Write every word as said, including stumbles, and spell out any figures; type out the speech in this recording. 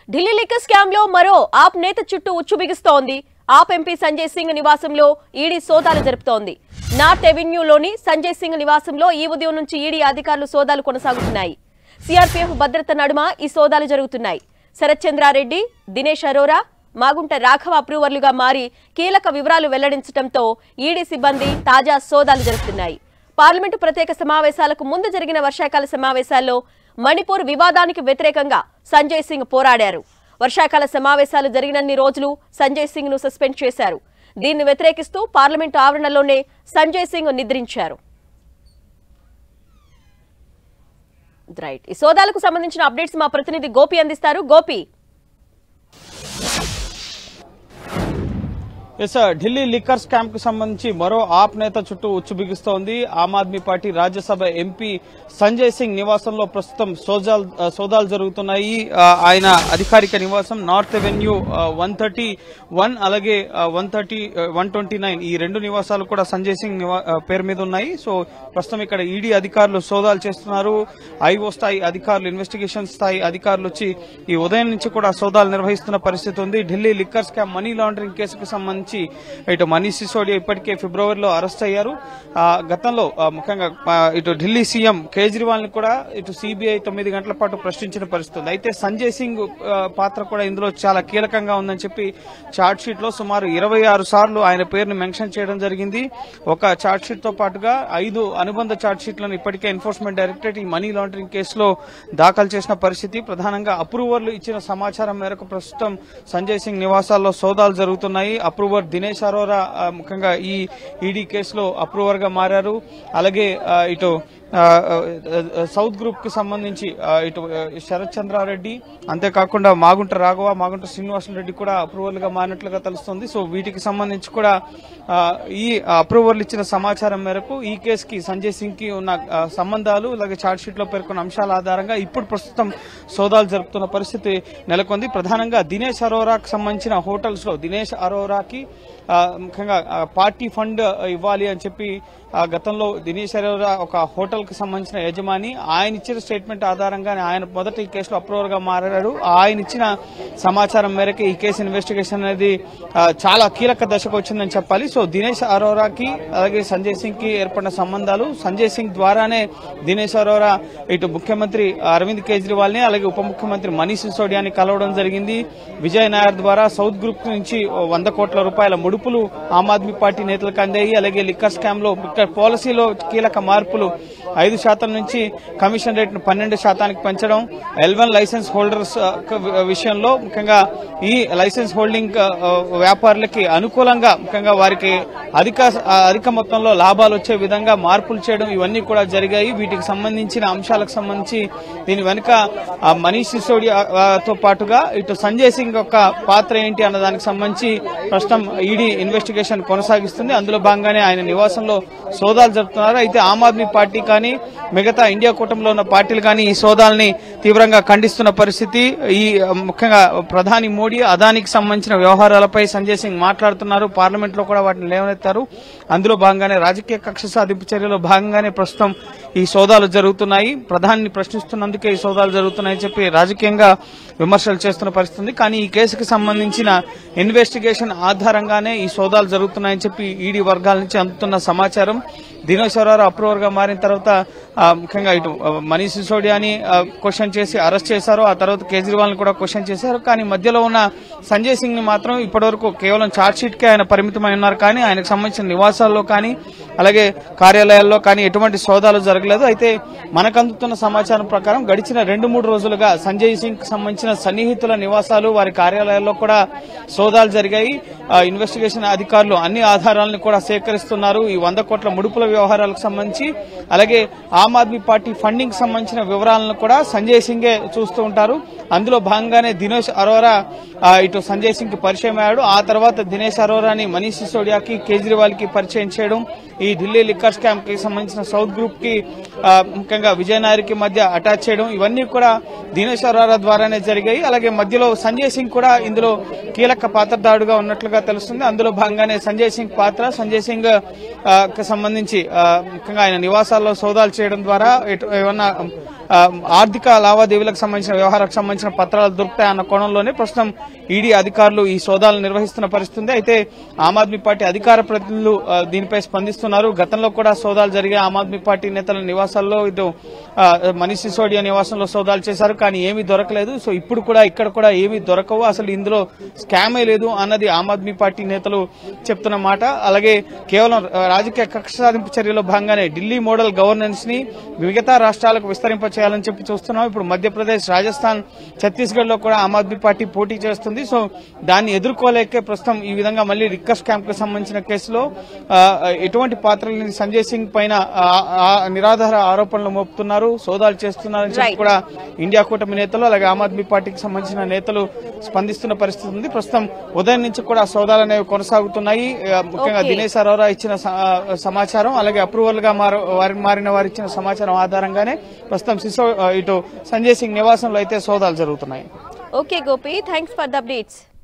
Delhi liquor scam లో మరో ఆప్ నేత చుట్టూ ఉచ్చు బిగుస్తోంది. ఆప్ ఎంపీ సంజయ్ సింగ్ నివాసంలో ఈడీ సోదాలు జరుపుతోంది. నార్త్ ఎవెన్యూలోని సంజయ్ సింగ్ నివాసంలో ఈ ఉదయం నుంచి ఈడీ అధికారులు సోదాలు కొనసాగుతున్నాయి. సీఆర్పీఎఫ్ భద్రత నడుమ ఈ సోదాలు జరుగుతున్నాయి. శరత్ చంద్రారెడ్డి, దినేష్ అరోరా, మాగుంట రాఘవ అప్రూవర్లుగా మారి కీలక వివరాలు వెల్లడించడంతో ఈడీ సిబ్బంది తాజా సోదాలు జరుపుతున్నాయి. పార్లమెంటు ప్రత్యేక సమావేశాలకు ముందు జరిగిన వర్షాకాల సమావేశాల్లో మణిపూర్ వివాదానికి వ్యతిరేకంగా సంజయ్ సింగ్ పోరాడారు. వర్షాకాల సమావేశాలు జరిగినన్ని రోజులు సంజయ్ సింగ్ ను సస్పెండ్ చేశారు. దీన్ని వ్యతిరేకిస్తూ పార్లమెంటు ఆవరణలోనే సంజయ్ సింగ్ నిద్రించారు. రైట్, ఈ సోదాలకు సంబంధించిన అప్డేట్స్ మా ప్రతినిధి గోపి అందిస్తారు. Gopi, yes Delhi liquor scam కు సంబంధించి మరో ఆప్ నేత చుట్టూ ఉచ్చు బిగుస్తోంది. ఆమ్ ఆద్మీ పార్టీ రాజ్యసభ ఎంపీ సంజయ్ సింగ్ నివాసంలో ప్రస్తుతం సోదాలు జరుగుతున్నాయి. ఆయన అధికారిక నివాసం north avenue one thirty one అలాగే one thirty one twenty nine ఈ రెండు నివాసాలు కూడా సంజయ్ సింగ్ పేరు మీద ఉన్నాయి. సో ప్రస్తుతం ఇక్కడ ఈడీ అధికారులు సోదాలు చేస్తున్నారు. ఐఓ స్థాయి అధికారులు, ఇన్వెస్టిగేషన్ స్థాయి అధికారులు వచ్చి ఈ ఉదయం నుంచి కూడా సోదాలు నిర్వహిస్తున్న పరిస్థితి ఉంది. Delhi liquor scam money laundering కేసుకు సంబంధించి ఇటు మనీష్ సిసోడియా ఇప్పటికే ఫిబ్రవరిలో అరెస్ట్ అయ్యారు. గతంలో ముఖ్యంగా ఇటు ఢిల్లీ సీఎం కేజ్రీవాల్ ని కూడా ఇటు సిబిఐ తొమ్మిది గంటల పాటు ప్రశ్నించిన పరిస్థితి ఉంది. అయితే సంజయ్ సింగ్ పాత్ర కూడా ఇందులో చాలా కీలకంగా ఉందని చెప్పి చార్జ్ షీట్ లో సుమారు ఇరవై ఆరు సార్లు ఆయన పేరును మెన్షన్ చేయడం జరిగింది. ఒక చార్జ్ షీట్ తో పాటుగా ఐదు అనుబంధ చార్జ్ షీట్లను ఇప్పటికే ఎన్ఫోర్స్మెంట్ డైరెక్టరేట్ ఈ మనీ లాండరింగ్ కేసులో దాఖలు చేసిన పరిస్థితి. ప్రధానంగా అప్రూవర్లు ఇచ్చిన సమాచారం మేరకు ప్రస్తుతం సంజయ్ సింగ్ నివాసాల్లో సోదాలు జరుగుతున్నాయి. అప్రూవర్ దినేష్ అరోరా ముఖ్యంగా ఈ ఈడీ కేసులో అప్రూవర్ గా మారారు. అలాగే ఇటు సౌత్ గ్రూప్ కి సంబంధించి ఇటు శరత్ చంద్రారెడ్డి, అంతేకాకుండా మాగుంట రాఘవ, మాగుంట శ్రీనివాసరెడ్డి కూడా అప్రూవర్లు గా మారినట్లుగా తెలుస్తోంది. సో వీటికి సంబంధించి కూడా ఈ అప్రూవర్లు ఇచ్చిన సమాచారం మేరకు ఈ కేసుకి సంజయ్ సింగ్ కి ఉన్న సంబంధాలు అలాగే ఛార్జ్ షీట్ లో పేర్కొన్న అంశాల ఆధారంగా ఇప్పుడు ప్రస్తుతం సోదాలు జరుపుతున్న పరిస్థితి నెలకొంది. ప్రధానంగా దినేష్ అరోరాకి సంబంధించిన హోటల్స్ లో దినేష్ అరోరాకి ముఖ్యంగా పార్టీ ఫండ్ ఇవ్వాలి అని చెప్పి గతంలో దినేష్ అరోరా ఒక హోటల్ కి సంబంధించిన యజమాని, ఆయన ఇచ్చిన స్టేట్మెంట్ ఆధారంగానే ఆయన మొదట ఈ కేసులో అప్రూవర్ గా మారాడు. ఆయన ఇచ్చిన సమాచారం మేరకు ఈ కేసు ఇన్వెస్టిగేషన్ అనేది చాలా కీలక దశకు వచ్చిందని చెప్పాలి. సో దినేష్ అరోరాకి అలాగే సంజయ్ సింగ్ కి ఏర్పడిన సంబంధాలు, సంజయ్ సింగ్ ద్వారానే దినేష్ అరోరా ఇటు ముఖ్యమంత్రి అరవింద్ కేజ్రీవాల్ ని అలాగే ఉప ముఖ్యమంత్రి మనీష్ సిసోడియాని కలవడం జరిగింది. విజయ్ నాయర్ ద్వారా సౌత్ గ్రూప్ నుంచి వంద కోట్ల రూపాయల ముడుపులు ఆమ్ ఆద్మీ పార్టీ నేతలకు అందాయి. అలాగే లిక్కర్ స్కామ్ లో పాలసీలో కీలక మార్పులు, ఐదు శాతం నుంచి కమిషన్ రేట్ను పన్నెండు శాతానికి పెంచడం, ఎల్ వన్ లైసెన్స్ హోల్డర్స్ విషయంలో ముఖ్యంగా ఈ లైసెన్స్ హోల్డింగ్ వ్యాపారులకి అనుకూలంగా ముఖ్యంగా వారికి అధిక అధిక మొత్తంలో లాభాలు వచ్చే విధంగా మార్పులు చేయడం, ఇవన్నీ కూడా జరిగాయి. వీటికి సంబంధించిన అంశాలకు సంబంధించి దీని వెనుక మనీష్ సిసోడియాతో పాటుగా ఇటు సంజయ్ సింగ్ యొక్క పాత్ర ఏంటి అన్న దానికి సంబంధించి ప్రస్తుతం ఈడీ ఇన్వెస్టిగేషన్ కొనసాగిస్తుంది. అందులో భాగంగానే ఆయన నివాసంలో సోదాలు జరుపుతున్నారు. అయితే ఆమ్ ఆద్మీ పార్టీ కానీ మిగతా ఇండియా కూటమిలో ఉన్న పార్టీలు కానీ ఈ సోదాల్ని తీవ్రంగా ఖండిస్తున్న పరిస్థితి. ఈ ముఖ్యంగా ప్రధాని మోడీ అదానికి సంబంధించిన వ్యవహారాలపై సంజయ్ సింగ్ మాట్లాడుతున్నారు. పార్లమెంట్ లో కూడా వాటిని లేవనెత్తారు. అందులో భాగంగానే రాజకీయ కక్ష సాధింపు చర్యలో భాగంగానే ప్రస్తుతం ఈ సోదాలు జరుగుతున్నాయి. ప్రధాని ప్రశ్నిస్తున్నందుకే ఈ సోదాలు జరుగుతున్నాయని చెప్పి రాజకీయంగా విమర్శలు చేస్తున్న పరిస్థితి. కానీ ఈ కేసుకు సంబంధించిన ఇన్వెస్టిగేషన్ ఆధారంగానే ఈ సోదాలు జరుగుతున్నాయని చెప్పి ఈడీ వర్గాల నుంచి అందుతున్న సమాచారం. దినేష్ అరోరా అప్రూవర్ గా మారిన తర్వాత ముఖ్యంగా ఇటు మనీష్ సిసోడియాని క్వశ్చన్ చేసి అరెస్ట్ చేశారు. ఆ తర్వాత కేజ్రీవాల్ ని కూడా క్వశ్చన్ చేశారు. కానీ మధ్యలో ఉన్న సంజయ్ సింగ్ ని మాత్రం ఇప్పటివరకు కేవలం ఛార్జ్ షీట్ కే ఆయన పరిమితమై ఉన్నారు. కానీ ఆయనకు సంబంధించిన నివాసాల్లో కానీ అలాగే కార్యాలయాల్లో కానీ ఎటువంటి సోదాలు జరగలేదు. అయితే మనకు అందుతున్న సమాచారం ప్రకారం గడిచిన రెండు మూడు రోజులుగా సంజయ్ సింగ్ కి సంబంధించిన సన్నిహితుల నివాసాలు, వారి కార్యాలయాల్లో కూడా సోదాలు జరిగాయి. ఇన్వెస్టిగేషన్ అధికారులు అన్ని ఆధారాలను కూడా సేకరిస్తున్నారు. ఈ వంద కోట్ల ముడుపుల వ్యవహారాలకు సంబంధించి అలాగే ఆమ్ ఆద్మీ పార్టీ ఫండింగ్ సంబంధించిన వివరాలను కూడా సంజయ్ సింగే చూస్తూ ఉంటారు. అందులో భాగంగానే దినేష్ అరోరా ఇటు సంజయ్ సింగ్ కి పరిచయం అయ్యాడు. ఆ తర్వాత దినేష్ అరోరాని మనీష్ సిసోడియాకి, కేజ్రీవాల్ కి పరిచయం చేయడం, ఈ ఢిల్లీ లిక్కర్ స్కామ్ కి సంబంధించిన సౌత్ గ్రూప్ కి ముఖ్యంగా విజయ్ నాయర్ కి మధ్య అటాచ్ చేయడం, ఇవన్నీ కూడా దినేష్ అరోరా ద్వారానే జరిగాయి. అలాగే మధ్యలో సంజయ్ సింగ్ కూడా ఇందులో కీలక పాత్రధారుడుగా ఉన్నట్లుగా తెలుస్తుంది. అందులో భాగంగానే సంజయ్ సింగ్ పాత్ర, సంజయ్ సింగ్ కి సంబంధించి ముఖ్యంగా ఆయన నివాసాల్లో సోదాలు చేయడం చేయడం ద్వారా ఎటు- ఏమన్నా ఆ, ఆర్థిక లావాదేవీలకు సంబంధించిన వ్యవహారాలకు సంబంధించిన పత్రాలు దొరుకుతాయన్న కోణంలోనే ప్రస్తుతం ఈడీ అధికారులు ఈ సోదాలు నిర్వహిస్తున్న పరిస్థితి ఉంది. అయితే ఆమ్ ఆద్మీ పార్టీ అధికార ప్రతినిధులు ఆ, దీనిపై స్పందిస్తున్నారు. గతంలో కూడా సోదాలు జరిగే ఆమ్ ఆద్మీ పార్టీ నేతల నివాసాల్లో ఇటు ఆ, మనీష్ సిసోడియా నివాసంలో సోదాలు చేశారు, కానీ ఏమీ దొరకలేదు. సో ఇప్పుడు కూడా ఇక్కడ కూడా ఏమీ దొరకవు, అసలు ఇందులో స్కామే లేదు అన్నది ఆమ్ ఆద్మీ పార్టీ నేతలు చెప్తున్న మాట. అలాగే కేవలం ఆ, రాజకీయ కక్ష సాధింపు చర్యలో భాగంగానే ఢిల్లీ మోడల్ గవర్నెన్స్ ని మిగతా రాష్ట్రాలకు విస్తరింప చేయాలని చెప్పి చూస్తున్నాం. ఇప్పుడు మధ్యప్రదేశ్, రాజస్థాన్, ఛత్తీస్గఢ్ లో కూడా ఆమ్ ఆద్మీ పార్టీ పోటీ చేస్తుంది. సో దాన్ని ఎదుర్కోలేకే ప్రస్తుతం ఈ విధంగా మళ్ళీ లిక్కర్ స్కామ్ కు సంబంధించిన కేసులో ఆ, ఎటువంటి పాత్ర లేని సంజయ్ సింగ్ పైన ఆ, ఆ, నిరాధార ఆరోపణలు మోపుతున్నారు, సోదాలు చేస్తున్నారని చెప్పి Right. కూడా ఇండియా కూటమి నేతలు అలాగే ఆమ్ ఆద్మీ పార్టీకి సంబంధించిన నేతలు స్పందిస్తున్న పరిస్థితి ఉంది. ప్రస్తుతం ఉదయం నుంచి కూడా సోదాలు అనేవి కొనసాగుతున్నాయి. ఆ, ముఖ్యంగా Okay. దినేష్ అరోరా ఇచ్చిన స- ఆ, సమాచారం అలాగే అప్రూవల్ గా మారు- వారి- మారిన వారు ఇచ్చిన సమాచారం ఆధారంగానే ప్రస్తుతం సిసో ఆ, ఇటు సంజయ్ సింగ్ నివాసంలో అయితే సోదాలు జరుగుతున్నాయి. Okay Gopi, thanks for the updates.